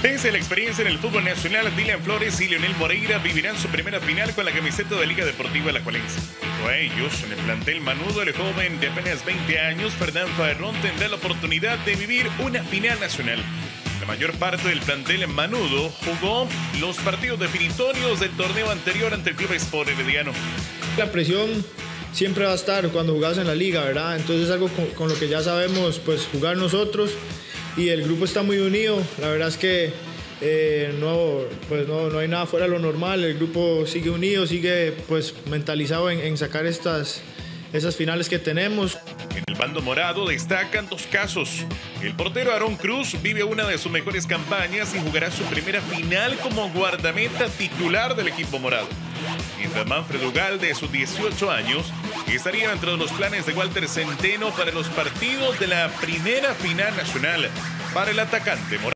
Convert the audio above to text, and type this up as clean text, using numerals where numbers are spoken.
Pese a la experiencia en el fútbol nacional, Dylan Flores y Leonel Moreira vivirán su primera final con la camiseta de Liga Deportiva Alajuelense. Junto a ellos, en el plantel Manudo, el joven de apenas 20 años, Fernán Farrón, tendrá la oportunidad de vivir una final nacional. La mayor parte del plantel Manudo jugó los partidos definitorios del torneo anterior ante el Club Sport Herediano. La presión siempre va a estar cuando jugás en la liga, ¿verdad? Entonces es algo con lo que ya sabemos pues jugar nosotros y el grupo está muy unido. La verdad es que no hay nada fuera de lo normal, el grupo sigue unido, sigue pues mentalizado en sacar esas finales que tenemos. En el bando morado destacan dos casos. El portero Aarón Cruz vive una de sus mejores campañas y jugará su primera final como guardameta titular del equipo morado. Mientras Manfred Ugal, de sus 18 años, estaría dentro de los planes de Walter Centeno para los partidos de la primera final nacional para el atacante morado.